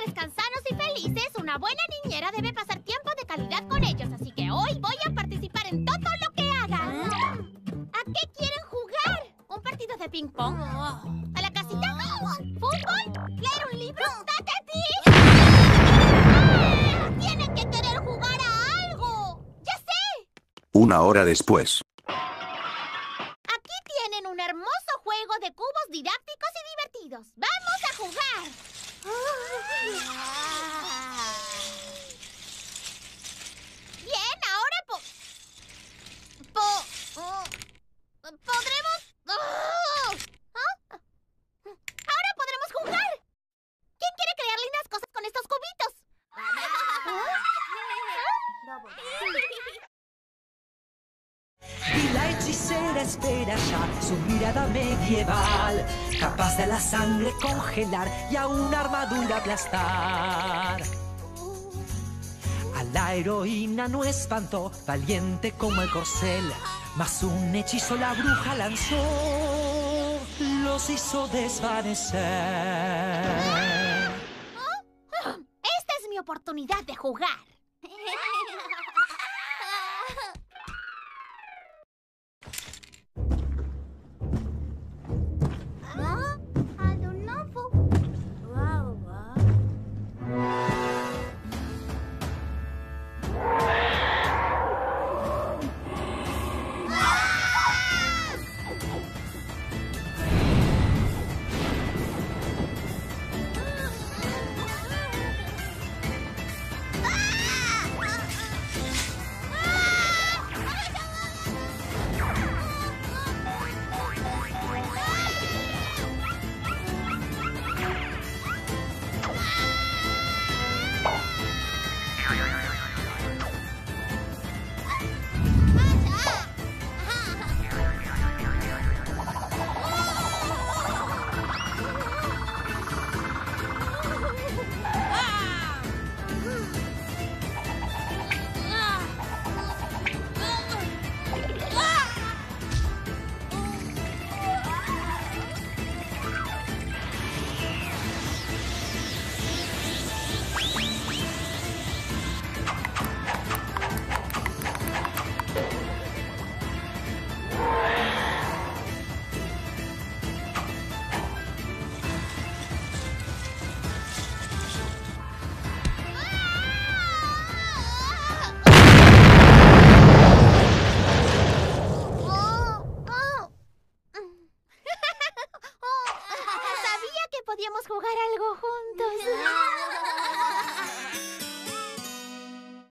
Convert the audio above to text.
crezcan sanos y felices, una buena niñera debe pasar tiempo de calidad con ellos. Así que hoy voy a participar en todo lo que hagan. ¿A qué quieren jugar? ¿Un partido de ping-pong? ¿A la casita? ¿Fútbol? ¿Leer un libro? ¡Date a ti! ¡Tienen que querer jugar a algo! ¡Ya sé! Una hora después. Aquí tienen un hermoso juego de cubos didácticos y divertidos. ¡Vamos a jugar! Bien, ahora podremos... Ahora podremos jugar. ¿Quién quiere crear lindas cosas con estos cubitos? Y la hechicera espera ya su mirada medieval, capaz de la sangre congelar y a una armadura aplastar. A la heroína no espantó, valiente como el corcel, mas un hechizo la bruja lanzó, los hizo desvanecer. Esta es mi oportunidad de jugar.